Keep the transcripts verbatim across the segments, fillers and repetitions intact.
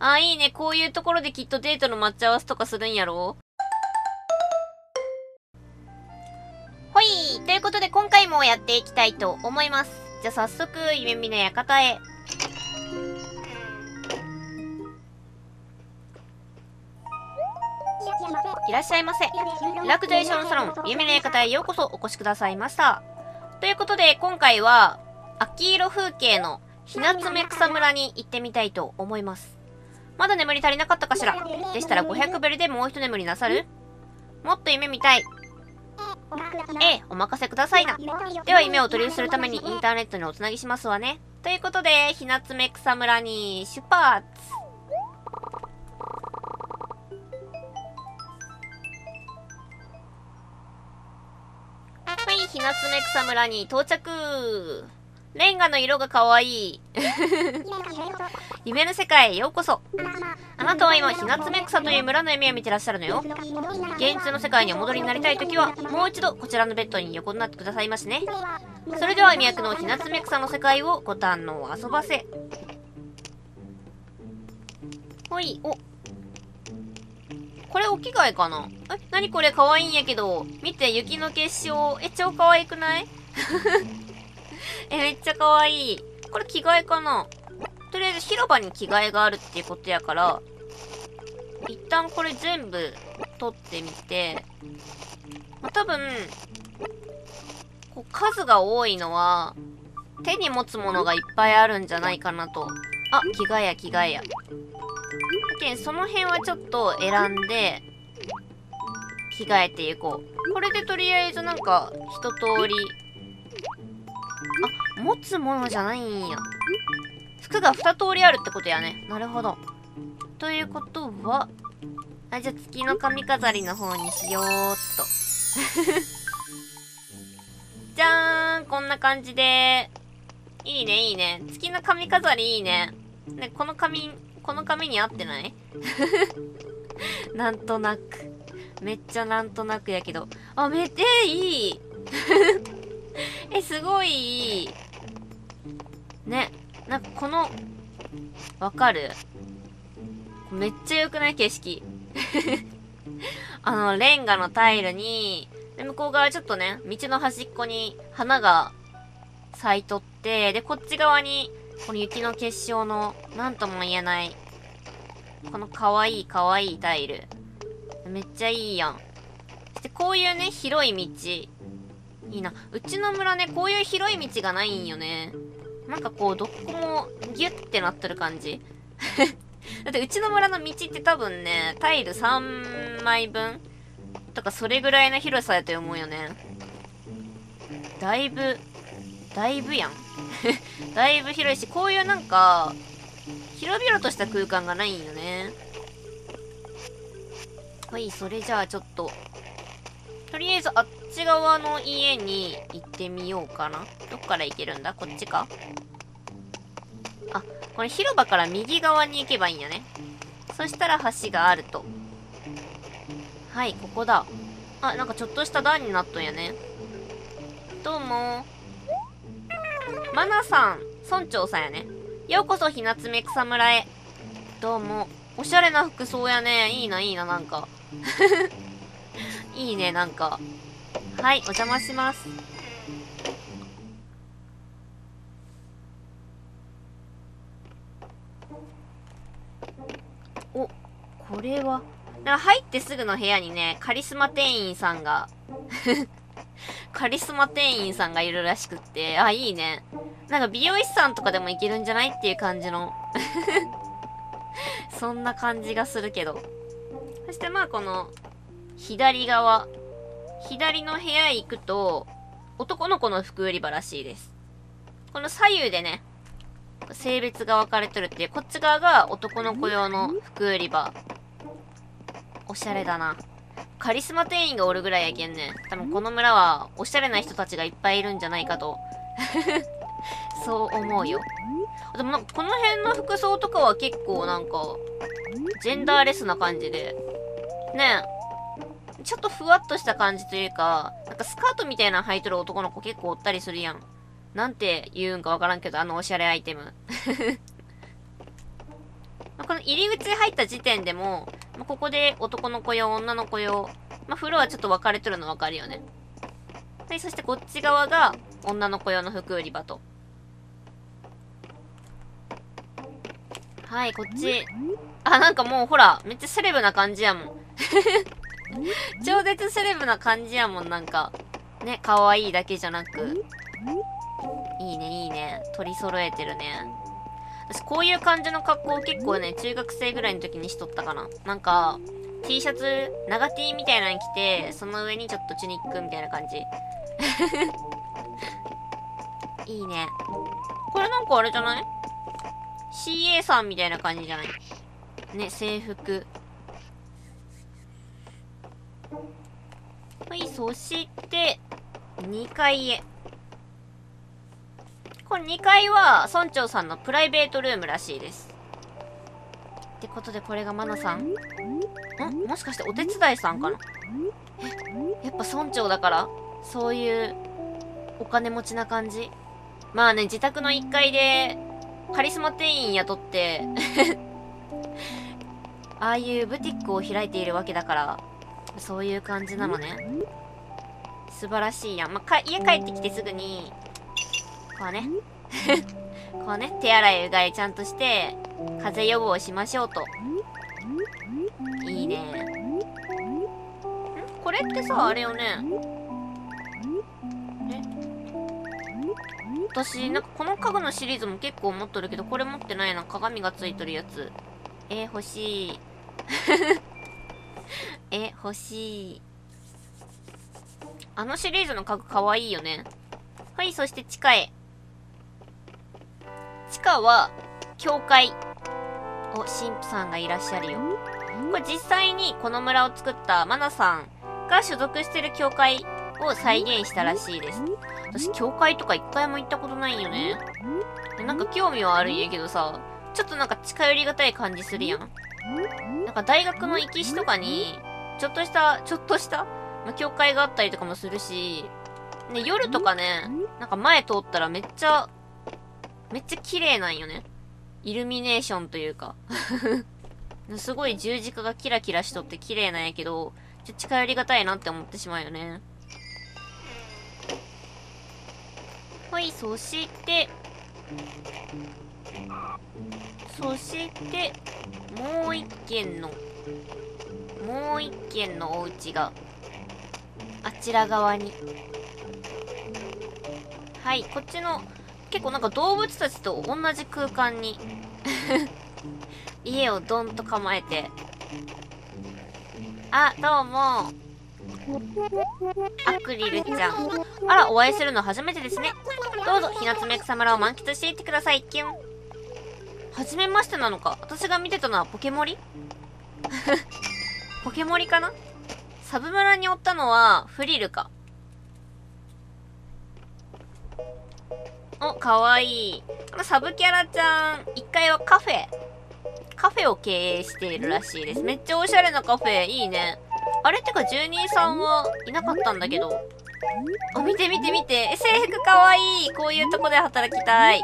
あ、いいね。こういうところできっとデートの待ち合わせとかするんやろ？ほい！ということで今回もやっていきたいと思います。じゃあ早速、夢見の館へ。いらっしゃいませ。リラクゼーションサロン、夢見の館へようこそお越しくださいました。ということで、今回は、秋色風景のひなつめ草むらに行ってみたいと思います。まだ眠り足りなかったかしら？でしたらごひゃくベルでもう一眠りなさる？もっと夢見たい。ええ、お任せくださいな。では夢を取りするためにインターネットにおつなぎしますわね。ということで、ひなつめ草むらに出発。はい、ひなつめ草むらに到着。レンガの色が可愛い。夢の世界へようこそ。あなたは今、ひなつめ草という村の夢を見てらっしゃるのよ。現実の世界にお戻りになりたいときは、もう一度こちらのベッドに横になってくださいましね。それでは、魅惑のひなつめ草の世界をご堪能遊ばせ。ほい、お。これお着替えかな？え、なにこれ可愛いんやけど。見て、雪の結晶。え、超可愛くないえ、めっちゃ可愛い。これ着替えかな？とりあえず広場に着替えがあるっていうことやから、一旦これ全部取ってみて、まあ、多分、こう数が多いのは、手に持つものがいっぱいあるんじゃないかなと。あ、着替えや着替えや。で、その辺はちょっと選んで、着替えていこう。これでとりあえずなんか、一通り、あ、持つものじゃないんや。服が二通りあるってことやね。なるほど。ということは、あ、じゃあ月の髪飾りの方にしようっと。じゃーん、こんな感じで。いいね、いいね。月の髪飾りいいね。ね、この髪、この髪に合ってない？なんとなく。めっちゃなんとなくやけど。あ、めっちゃいい。え、すごいいい。ね。なんかこの、わかる？めっちゃ良くない？景色。あの、レンガのタイルに、で、向こう側ちょっとね、道の端っこに花が咲いとって、で、こっち側に、この雪の結晶の、なんとも言えない、この可愛い可愛いタイル。めっちゃいいやん。そしてこういうね、広い道。いいな。うちの村ね、こういう広い道がないんよね。なんかこう、どこもギュッてなってる感じ。だってうちの村の道って多分ね、タイルさんまいぶんとかそれぐらいの広さやと思うよね。だいぶ、だいぶやん。だいぶ広いし、こういうなんか、広々とした空間がないんよね。はい、それじゃあちょっと、とりあえずあっち側の家に行ってみようかな。どっから行けるんだ？こっちか？あ、これ広場から右側に行けばいいんやね。そしたら橋があると。はい、ここだ。あ、なんかちょっとした段になっとんやね。どうも。マナさん、村長さんやね。ようこそひなつめ草むらへ。どうも。おしゃれな服装やね。いいな、いいな、なんか。いいね、なんか。はい、お邪魔します。お、これは。なんか入ってすぐの部屋にね、カリスマ店員さんが、カリスマ店員さんがいるらしくって、あ、いいね。なんか美容師さんとかでもいけるんじゃないっていう感じの。そんな感じがするけど。そしてまあこの、左側。左の部屋行くと、男の子の服売り場らしいです。この左右でね、性別が分かれとるっていう、こっち側が男の子用の服売り場。おしゃれだな。カリスマ店員がおるぐらいやけんね。多分この村はおしゃれな人たちがいっぱいいるんじゃないかと。そう思うよ。でもなんかこの辺の服装とかは結構なんか、ジェンダーレスな感じで。ねえ。ちょっとふわっとした感じというか、なんかスカートみたいなの履いとる男の子結構おったりするやん。なんて言うんかわからんけど、あのおしゃれアイテム。この入り口入った時点でも、まあ、ここで男の子用、女の子用、まあ、風呂はちょっと分かれとるの分かるよね。はい、そしてこっち側が女の子用の服売り場と。はい、こっち。あ、なんかもうほら、めっちゃセレブな感じやもん。超絶セレブな感じやもん、なんか。ね、可愛いだけじゃなく。いいね、いいね。取り揃えてるね。私、こういう感じの格好結構ね、中学生ぐらいの時にしとったかな。なんか、T シャツ、長 T みたいなの着て、その上にちょっとチュニックみたいな感じ。いいね。これなんかあれじゃない？ シーエー さんみたいな感じじゃない？ね、制服。はい、そして、にかいへ。これにかいは、村長さんのプライベートルームらしいです。ってことで、これがマナさん。ん？もしかしてお手伝いさんかな？え、やっぱ村長だから、そういう、お金持ちな感じ？まあね、自宅のいっかいで、カリスマ店員雇って、ああいうブティックを開いているわけだから、そういう感じなのね。素晴らしいやん。まあ、か、家帰ってきてすぐに、こうね。こうね、手洗いうがいちゃんとして、風邪予防しましょうと。いいね。ん？これってさ、あれよね。え？私、なんかこの家具のシリーズも結構持っとるけど、これ持ってないな。鏡がついとるやつ。えー、欲しい。え、欲しい。あのシリーズの家具かわいいよね。はい、そして地下へ。地下は、教会。お、神父さんがいらっしゃるよ。これ実際にこの村を作ったマナさんが所属してる教会を再現したらしいです。私、教会とか一回も行ったことないんよね。なんか興味はあるんやけどさ、ちょっとなんか近寄りがたい感じするやん。なんか大学の行きしとかに、ちょっとした、ちょっとした、まあ、教会があったりとかもするし、ね、夜とかね、なんか前通ったらめっちゃ、めっちゃ綺麗なんよね。イルミネーションというか。すごい十字架がキラキラしとって綺麗なんやけど、ちょっと近寄りがたいなって思ってしまうよね。はい、そして、そして、もう一軒の、もう一軒のお家が、あちら側に。はい、こっちの、結構なんか動物たちと同じ空間に、家をドンと構えて。あ、どうも。アクリルちゃん。あら、お会いするの初めてですね。どうぞ、ひなつめ草むらを満喫していってください、キュン。はじめましてなのか。私が見てたのはポケモリポケモリかな。サブ村におったのはフリルか。お、かわいい。このサブキャラちゃん、いっかいはカフェ。カフェを経営しているらしいです。めっちゃおしゃれなカフェ。いいね。あれってか、住人さんはいなかったんだけど。あ、見て見て見て。え、制服かわいい。こういうとこで働きたい。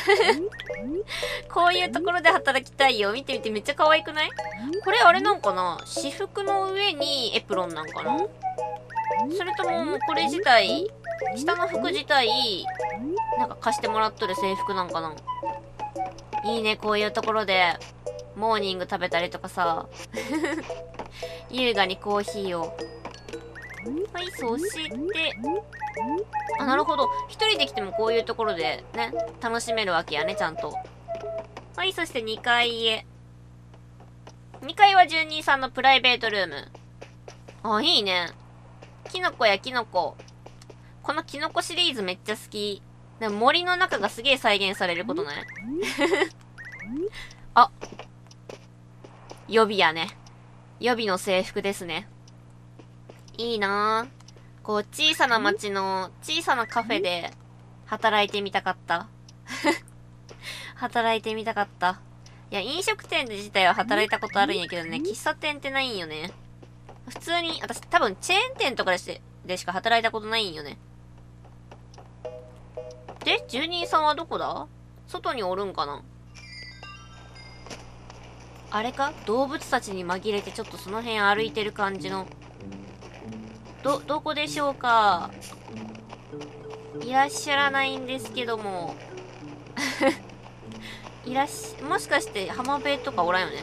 こういうところで働きたいよ。見て見て、めっちゃ可愛くない？これあれなんかな？私服の上にエプロンなんかな？それとも、これ自体、下の服自体、なんか貸してもらっとる制服なんかな？いいね、こういうところで、モーニング食べたりとかさ。優雅にコーヒーを。はい、そして、あ、なるほど。一人で来てもこういうところでね、楽しめるわけやね、ちゃんと。はい、そしてにかいへ。にかいは住人さんのプライベートルーム。あ、いいね。キノコやキノコ。このキノコシリーズめっちゃ好き。でも森の中がすげえ再現されることない？あ。予備やね。予備の制服ですね。いいなぁ。こう、小さな町の小さなカフェで働いてみたかった。働いてみたかった。いや、飲食店で自体は働いたことあるんやけどね、喫茶店ってないんよね。普通に、私多分チェーン店とかでしでしか働いたことないんよね。で、住人さんはどこだ？外におるんかな？ あれか動物たちに紛れてちょっとその辺歩いてる感じの。ど、どこでしょうか？いらっしゃらないんですけども。いらっし、もしかして浜辺とかおらんよね。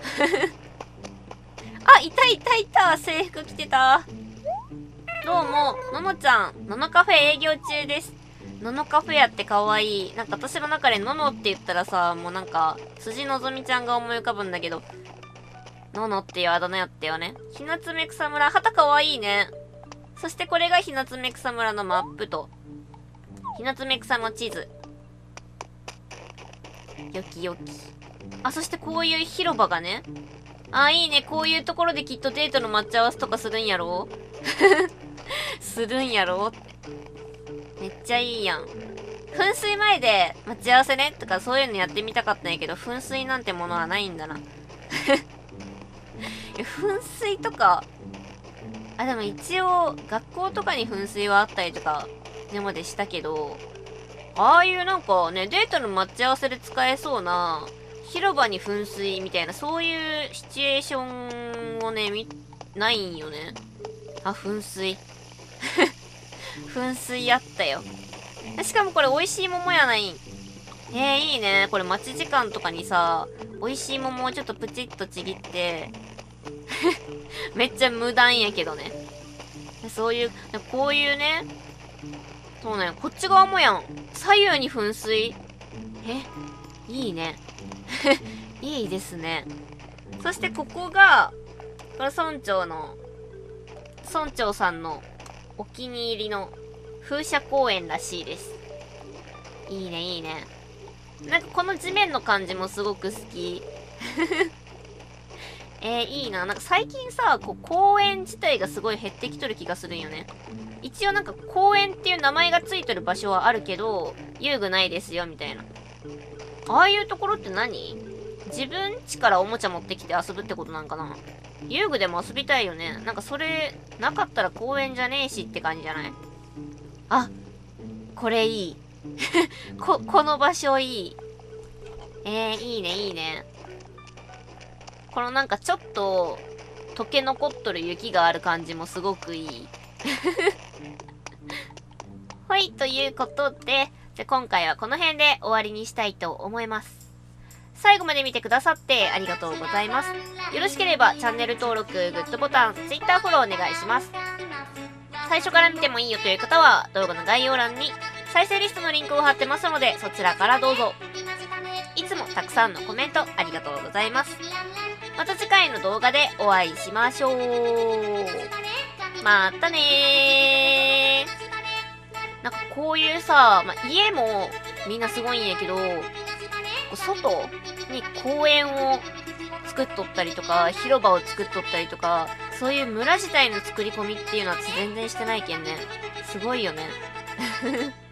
あ、いたいたいた、制服着てた。どうも、ののちゃん、ののカフェ営業中です。ののカフェやってかわいい。なんか私の中でののって言ったらさ、もうなんか、辻のぞみちゃんが思い浮かぶんだけど、ののっていうあだ名やったよね。ひなつめ草むら、旗かわいいね。そしてこれがひなつめ草むらのマップと、ひなつめ草の地図。よきよき。あ、そしてこういう広場がね。あ、いいね。こういうところできっとデートの待ち合わせとかするんやろするんやろって。めっちゃいいやん。噴水前で待ち合わせねとかそういうのやってみたかったんやけど、噴水なんてものはないんだな。噴水とか、あ、でも一応、学校とかに噴水はあったりとか、今までしたけど、ああいうなんかね、デートの待ち合わせで使えそうな、広場に噴水みたいな、そういうシチュエーションをね、み、ないんよね。あ、噴水。噴水あったよ。しかもこれ美味しい桃やないん。えー、いいね。これ待ち時間とかにさ、美味しい桃をちょっとプチッとちぎって、めっちゃ無断やけどね。そういう、こういうね、そうね、こっち側もやん。左右に噴水。え、いいね。いいですね。そしてここが、これ村長の、村長さんのお気に入りの風車公園らしいです。いいね、いいね。なんかこの地面の感じもすごく好き。えー、いいな。なんか最近さ、こう公園自体がすごい減ってきとる気がするんよね。一応なんか公園っていう名前がついてる場所はあるけど、遊具ないですよ、みたいな。ああいうところって何？自分家からおもちゃ持ってきて遊ぶってことなんかな？遊具でも遊びたいよね。なんかそれ、なかったら公園じゃねえしって感じじゃない？あ、これいい。こ、この場所いい。えー、いいね、いいね。このなんかちょっと、溶け残っとる雪がある感じもすごくいい。はい、ということで、じゃあ今回はこの辺で終わりにしたいと思います。最後まで見てくださってありがとうございます。よろしければチャンネル登録、グッドボタン、Twitter フォローお願いします。最初から見てもいいよという方は動画の概要欄に再生リストのリンクを貼ってますのでそちらからどうぞ。いつもたくさんのコメントありがとうございます。また次回の動画でお会いしましょう。またねー。なんかこういうさ、まあ、家もみんなすごいんやけど、外に公園を作っとったりとか、広場を作っとったりとか、そういう村自体の作り込みっていうのは全然してないけんね。すごいよね。